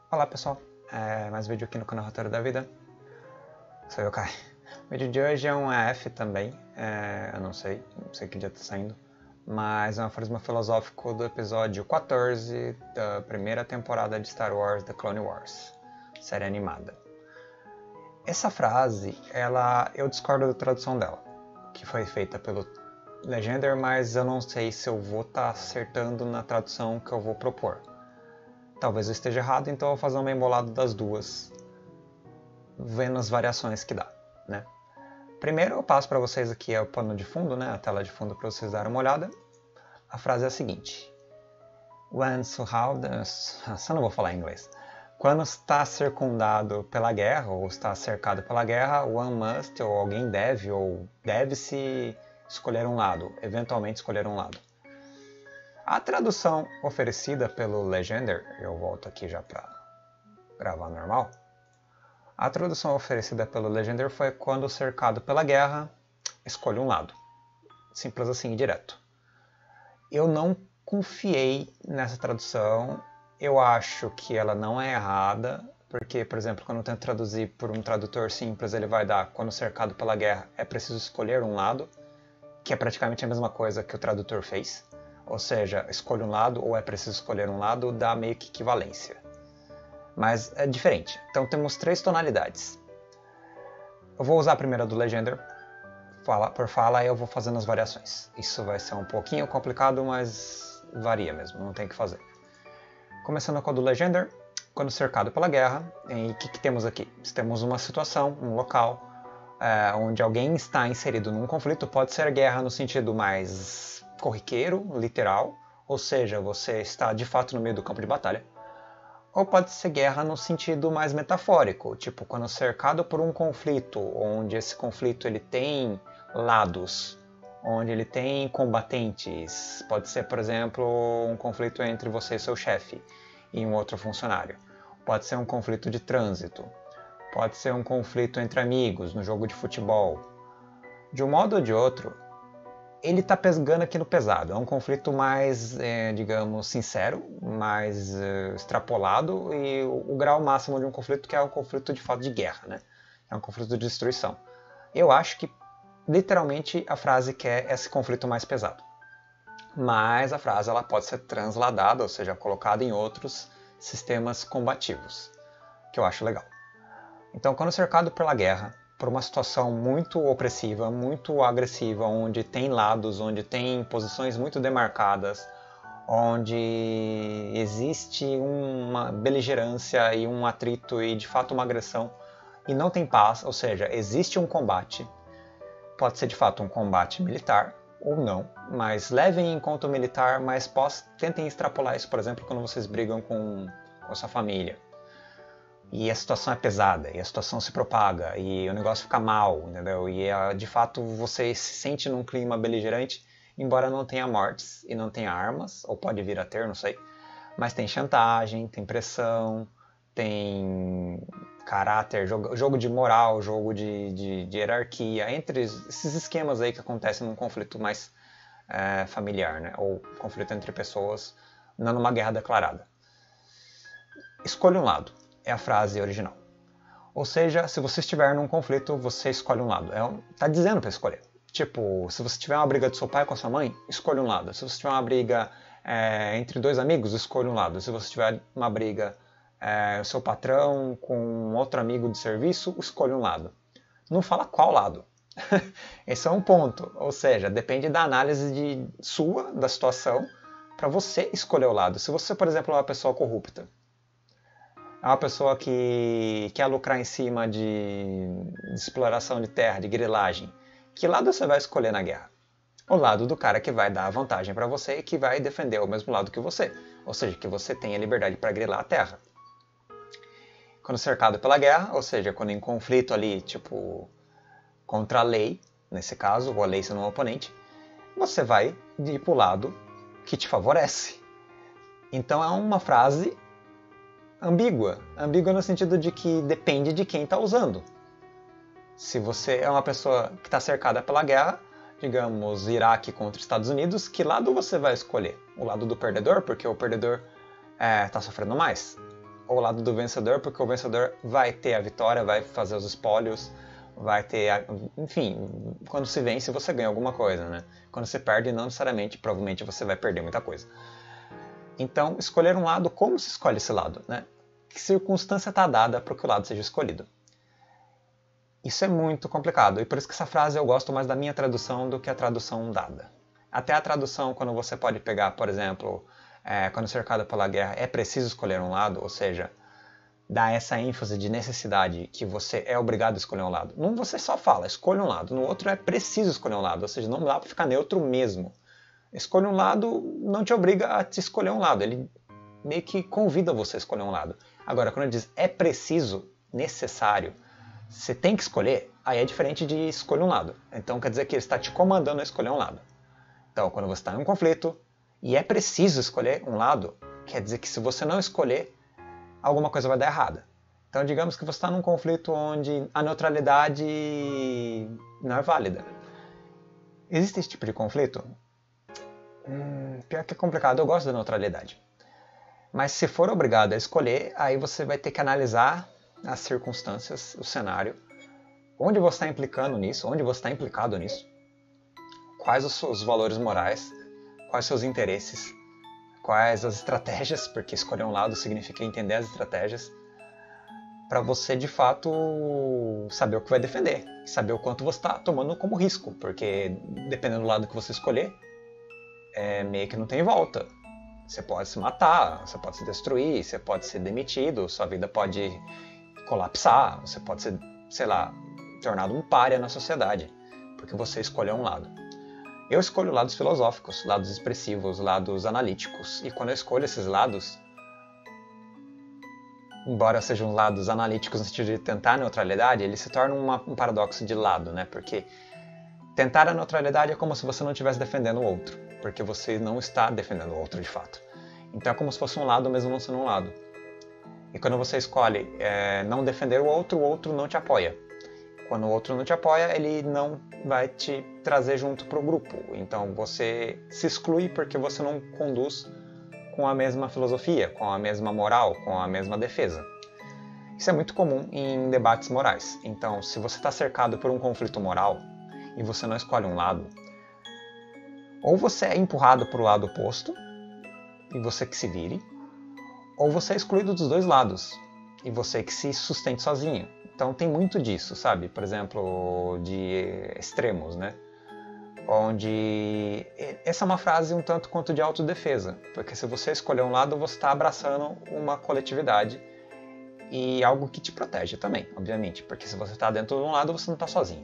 Olá pessoal, mais um vídeo aqui no canal Roteiro da Vida. Sou eu, Kai. O vídeo de hoje é um AF também, eu não sei que dia tá saindo, mas é um aforismo filosófico do episódio 14 da primeira temporada de Star Wars The Clone Wars, série animada. Essa frase, eu discordo da tradução dela, que foi feita pelo Legender, mas eu não sei se eu vou estar acertando na tradução que eu vou propor. Talvez eu esteja errado, então eu vou fazer uma embolada das duas, vendo as variações que dá, né? Primeiro eu passo para vocês aqui o pano de fundo, né? A tela de fundo para vocês darem uma olhada. A frase é a seguinte: When surrounded... Eu não vou falar em inglês. Quando está circundado pela guerra, ou está cercado pela guerra, one must, ou alguém deve, ou deve-se escolher um lado, eventualmente escolher um lado. A tradução oferecida pelo Legender, eu volto aqui já para gravar normal. A tradução oferecida pelo Legender foi: quando cercado pela guerra, escolha um lado. Simples assim, direto. Eu não confiei nessa tradução, eu acho que ela não é errada, porque, por exemplo, quando eu tento traduzir por um tradutor simples, ele vai dar: quando cercado pela guerra, é preciso escolher um lado, que é praticamente a mesma coisa que o tradutor fez. Ou seja, escolha um lado ou é preciso escolher um lado, dá meio que equivalência. Mas é diferente. Então temos três tonalidades. Eu vou usar a primeira do Legender, fala por fala, e eu vou fazendo as variações. Isso vai ser um pouquinho complicado, mas varia mesmo, não tem o que fazer. Começando com a do Legender, quando cercado pela guerra, e o que temos aqui? Temos uma situação, um local, onde alguém está inserido num conflito. Pode ser guerra no sentido mais corriqueiro, literal, ou seja, você está de fato no meio do campo de batalha. Ou pode ser guerra no sentido mais metafórico, tipo quando cercado por um conflito, onde esse conflito ele tem lados, onde ele tem combatentes. Pode ser, por exemplo, um conflito entre você e seu chefe e um outro funcionário. Pode ser um conflito de trânsito. Pode ser um conflito entre amigos no jogo de futebol. De um modo ou de outro, ele está pegando aqui no pesado. É um conflito mais, digamos, sincero, mais extrapolado, e o grau máximo de um conflito, que é um conflito de fato de guerra, né? É um conflito de destruição. Eu acho que, literalmente, a frase quer esse conflito mais pesado. Mas a frase ela pode ser transladada, ou seja, colocada em outros sistemas combativos, que eu acho legal. Então, quando cercado pela guerra, por uma situação muito opressiva, muito agressiva, onde tem lados, onde tem posições muito demarcadas, onde existe uma beligerância e um atrito e de fato uma agressão, e não tem paz, ou seja, existe um combate, pode ser de fato um combate militar ou não, mas levem em conta o militar, mas tentem extrapolar isso, por exemplo, quando vocês brigam com a sua família. E a situação é pesada, e a situação se propaga, e o negócio fica mal, entendeu? E de fato você se sente num clima beligerante, embora não tenha mortes e não tenha armas, ou pode vir a ter, não sei. Mas tem chantagem, tem pressão, tem caráter, jogo de moral, jogo de hierarquia, entre esses esquemas aí que acontecem num conflito mais familiar, né? Ou conflito entre pessoas, não numa guerra declarada. Escolha um lado. É a frase original. Ou seja, se você estiver num conflito, você escolhe um lado. Tá dizendo para escolher. Tipo, se você tiver uma briga do seu pai com a sua mãe, escolha um lado. Se você tiver uma briga entre dois amigos, escolha um lado. Se você tiver uma briga o seu patrão com outro amigo de serviço, escolha um lado. Não fala qual lado. Esse é um ponto. Ou seja, depende da análise sua, da situação, para você escolher o lado. Se você, por exemplo, é uma pessoa corrupta, é uma pessoa que quer lucrar em cima de exploração de terra, de grilagem, que lado você vai escolher na guerra? O lado do cara que vai dar a vantagem para você e que vai defender o mesmo lado que você. Ou seja, que você tenha liberdade para grilar a terra. Quando cercado pela guerra, ou seja, quando em conflito ali, tipo, contra a lei, nesse caso, ou a lei sendo um oponente, você vai ir para o lado que te favorece. Então é uma frase ambígua no sentido de que depende de quem está usando. Se você é uma pessoa que está cercada pela guerra, digamos, Iraque contra Estados Unidos, que lado você vai escolher? O lado do perdedor, porque o perdedor está sofrendo mais? o lado do vencedor, porque o vencedor vai ter a vitória, vai fazer os espólios, vai ter... Enfim, quando se vence, você ganha alguma coisa, né? Quando você perde, não necessariamente, provavelmente você vai perder muita coisa. Então, escolher um lado, como se escolhe esse lado, né? Que circunstância está dada para que o lado seja escolhido? Isso é muito complicado, e por isso que essa frase eu gosto mais da minha tradução do que a tradução dada. Até a tradução, quando você pode pegar, por exemplo, quando cercado pela guerra, é preciso escolher um lado, ou seja, dá essa ênfase de necessidade que você é obrigado a escolher um lado. Num você só fala, escolha um lado, no outro é preciso escolher um lado, ou seja, não dá para ficar neutro mesmo. Escolha um lado não te obriga a te escolher um lado, ele meio que convida você a escolher um lado. Agora, quando ele diz é preciso, necessário, você tem que escolher, aí é diferente de escolher um lado. Então quer dizer que ele está te comandando a escolher um lado. Então, quando você está em um conflito e é preciso escolher um lado, quer dizer que se você não escolher, alguma coisa vai dar errada. Então, digamos que você está num conflito onde a neutralidade não é válida. Existe esse tipo de conflito? Pior que é complicado, eu gosto da neutralidade. Mas se for obrigado a escolher, aí você vai ter que analisar as circunstâncias, o cenário, onde você está implicando nisso, onde você está implicado nisso, quais os seus valores morais, quais os seus interesses, quais as estratégias, porque escolher um lado significa entender as estratégias, para você de fato saber o que vai defender, saber o quanto você está tomando como risco, porque dependendo do lado que você escolher, meio que não tem volta. Você pode se matar, você pode se destruir, você pode ser demitido, sua vida pode colapsar, você pode ser, sei lá, tornado um pária na sociedade, porque você escolheu um lado. Eu escolho lados filosóficos, lados expressivos, lados analíticos, e quando eu escolho esses lados, embora sejam lados analíticos no sentido de tentar a neutralidade, eles se tornam um paradoxo de lado, né? Porque tentar a neutralidade é como se você não estivesse defendendo o outro, porque você não está defendendo o outro de fato. Então é como se fosse um lado mesmo não sendo um lado. E quando você escolhe não defender o outro não te apoia. Quando o outro não te apoia, ele não vai te trazer junto para o grupo. Então você se exclui porque você não conduz com a mesma filosofia, com a mesma moral, com a mesma defesa. Isso é muito comum em debates morais. Então, se você está cercado por um conflito moral e você não escolhe um lado, ou você é empurrado para o lado oposto, e você que se vire, ou você é excluído dos dois lados, e você que se sustente sozinho. Então tem muito disso, sabe? Por exemplo, de extremos, né? Onde essa é uma frase um tanto quanto de autodefesa, porque se você escolher um lado, você está abraçando uma coletividade e algo que te protege também, obviamente, porque se você está dentro de um lado, você não está sozinho.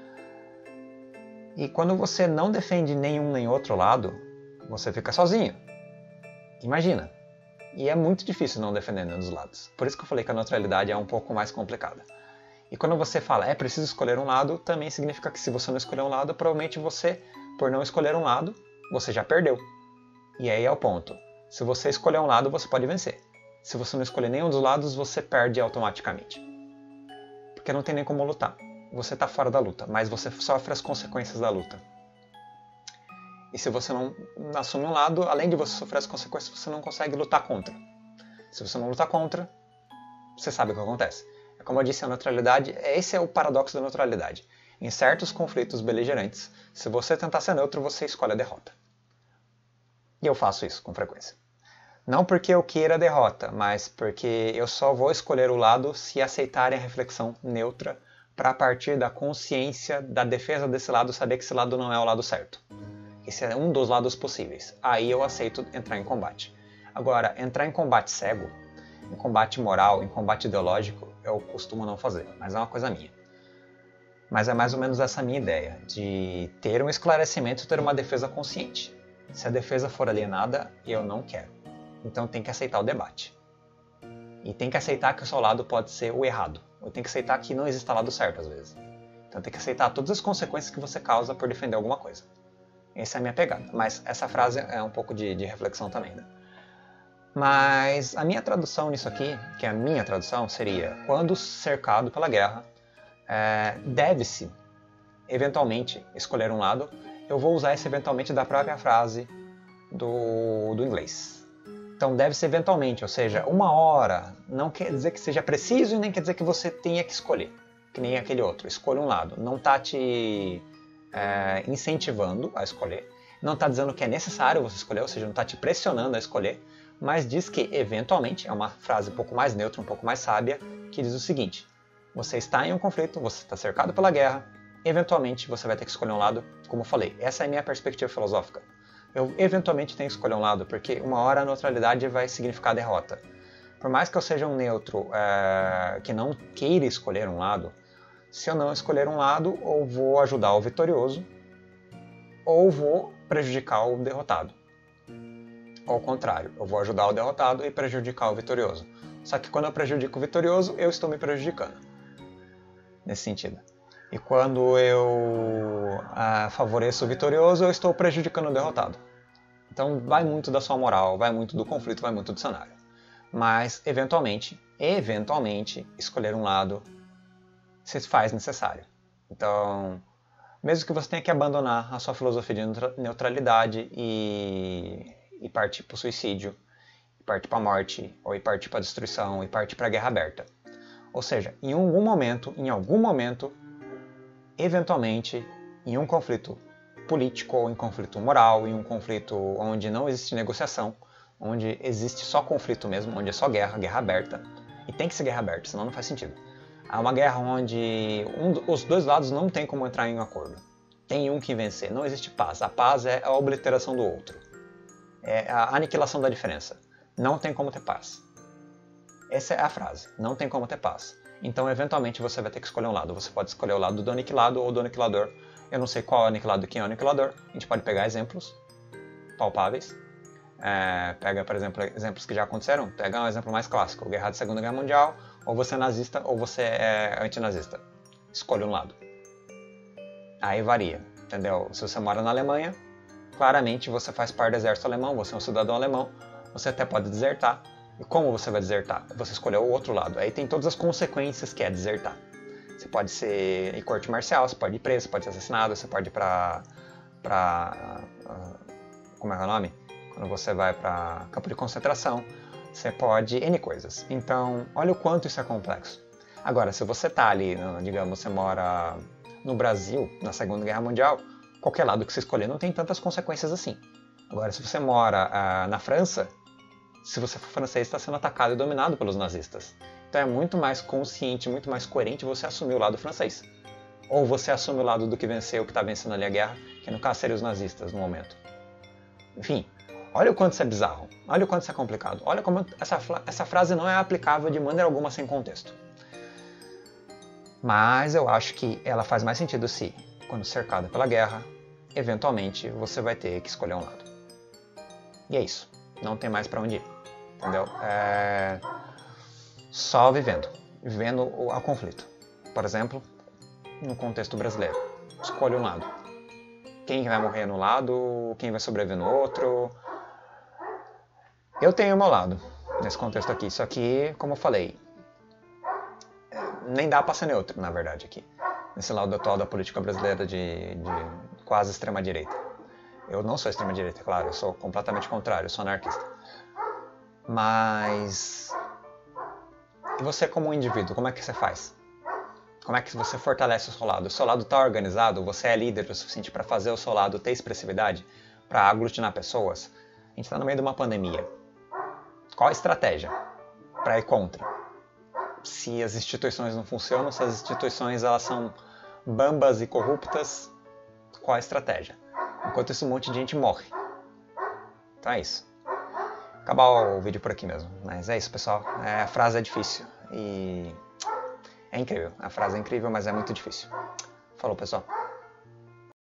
E quando você não defende nenhum nem outro lado, você fica sozinho. Imagina. E é muito difícil não defender nenhum dos lados. Por isso que eu falei que a neutralidade é um pouco mais complicada. E quando você fala é preciso escolher um lado, também significa que se você não escolher um lado, provavelmente você, por não escolher um lado, você já perdeu. E aí é o ponto. Se você escolher um lado, você pode vencer. Se você não escolher nenhum dos lados, você perde automaticamente. Porque não tem nem como lutar. Você está fora da luta, mas você sofre as consequências da luta. E se você não assume um lado, além de você sofrer as consequências, você não consegue lutar contra. Se você não lutar contra, você sabe o que acontece. Como eu disse, a neutralidade, esse é o paradoxo da neutralidade. Em certos conflitos beligerantes, se você tentar ser neutro, você escolhe a derrota. E eu faço isso com frequência. Não porque eu queira a derrota, mas porque eu só vou escolher o lado se aceitarem a reflexão neutra para partir da consciência da defesa desse lado, saber que esse lado não é o lado certo. Esse é um dos lados possíveis. Aí eu aceito entrar em combate. Agora, entrar em combate cego, em combate moral, em combate ideológico, eu costumo não fazer, mas é uma coisa minha. Mas é mais ou menos essa minha ideia, de ter um esclarecimento e ter uma defesa consciente. Se a defesa for alienada, eu não quero. Então tem que aceitar o debate. E tem que aceitar que o seu lado pode ser o errado. Ou tem que aceitar que não existe lado certo às vezes. Então tem que aceitar todas as consequências que você causa por defender alguma coisa. Essa é a minha pegada. Mas essa frase é um pouco de reflexão também, né? Mas a minha tradução nisso aqui, que é a minha tradução, seria: quando cercado pela guerra, deve-se, eventualmente, escolher um lado. Eu vou usar esse eventualmente da própria frase do inglês. Então deve ser eventualmente, ou seja, 1 hora. Não quer dizer que seja preciso e nem quer dizer que você tenha que escolher. Que nem aquele outro, escolha um lado. Não está te incentivando a escolher. Não está dizendo que é necessário você escolher, ou seja, não está te pressionando a escolher. Mas diz que, eventualmente, é uma frase um pouco mais neutra, um pouco mais sábia, que diz o seguinte: você está em um conflito, você está cercado pela guerra, eventualmente você vai ter que escolher um lado, como eu falei. Essa é a minha perspectiva filosófica. Eu eventualmente tenho que escolher um lado, porque 1 hora a neutralidade vai significar derrota. Por mais que eu seja um neutro que não queira escolher um lado, se eu não escolher um lado, ou vou ajudar o vitorioso, ou vou prejudicar o derrotado. Ao contrário, eu vou ajudar o derrotado e prejudicar o vitorioso. Só que quando eu prejudico o vitorioso, eu estou me prejudicando. Nesse sentido. E quando eu favoreço o vitorioso, eu estou prejudicando o derrotado. Então vai muito da sua moral, vai muito do conflito, vai muito do cenário. Mas, eventualmente, escolher um lado se faz necessário. Então, mesmo que você tenha que abandonar a sua filosofia de neutralidade e partir para o suicídio, e partir para a morte, ou partir para a destruição, e partir para a guerra aberta. Ou seja, em algum momento, eventualmente, em um conflito político, ou em conflito moral, em um conflito onde não existe negociação, onde existe só conflito mesmo, onde é só guerra, guerra aberta, e tem que ser guerra aberta, senão não faz sentido. Há uma guerra onde os dois lados não tem como entrar em um acordo. Tem um que vencer, não existe paz. A paz é a obliteração do outro. É a aniquilação da diferença. Não tem como ter paz. Essa é a frase. Não tem como ter paz. Então, eventualmente, você vai ter que escolher um lado. Você pode escolher o lado do aniquilado ou do aniquilador. Eu não sei qual é o aniquilado e quem é o aniquilador. A gente pode pegar exemplos palpáveis. Pega, por exemplo, exemplos que já aconteceram. Pega um exemplo mais clássico. Guerra da Segunda Guerra Mundial. Ou você é nazista ou você é antinazista. Escolha um lado. Aí varia. Entendeu? Se você mora na Alemanha, claramente você faz parte do exército alemão. Você é um cidadão alemão. Você até pode desertar. E como você vai desertar? Você escolheu o outro lado. Aí tem todas as consequências que é desertar. Você pode ser em corte marcial, você pode ir preso, você pode ser assassinado, você pode ir como é o nome? Quando você vai para campo de concentração, você pode N coisas. Então, olha o quanto isso é complexo. Agora, se você está ali, digamos, você mora no Brasil, na Segunda Guerra Mundial, qualquer lado que você escolher não tem tantas consequências assim. Agora, se você mora na França, se você for francês, está sendo atacado e dominado pelos nazistas. Então é muito mais consciente, muito mais coerente você assumir o lado francês. Ou você assume o lado do que venceu, que está vencendo ali a guerra, que no caso seriam os nazistas no momento. Enfim, olha o quanto isso é bizarro, olha o quanto isso é complicado, olha como essa frase não é aplicável de maneira alguma sem contexto. Mas eu acho que ela faz mais sentido se, quando cercado pela guerra, eventualmente você vai ter que escolher um lado. E é isso, não tem mais para onde ir, entendeu? Só vivendo o conflito. Por exemplo, no contexto brasileiro, escolha um lado. Quem vai morrer no lado, quem vai sobreviver no outro. Eu tenho o meu lado nesse contexto aqui, só que, como eu falei, nem dá para ser neutro, na verdade, aqui. Nesse lado atual da política brasileira de quase extrema-direita. Eu não sou extrema-direita, claro, eu sou completamente contrário, eu sou anarquista. Mas... E você como um indivíduo, como é que você faz? Como é que você fortalece o seu lado? O seu lado está organizado? Você é líder o suficiente para fazer o seu lado ter expressividade? Para aglutinar pessoas? A gente está no meio de uma pandemia. Qual a estratégia para ir contra? Se as instituições não funcionam, se as instituições elas são bambas e corruptas, qual a estratégia? Enquanto isso, um monte de gente morre. Então é isso. Acabar o vídeo por aqui mesmo. Mas é isso, pessoal. A frase é difícil e é incrível. A frase é incrível, mas é muito difícil. Falou, pessoal.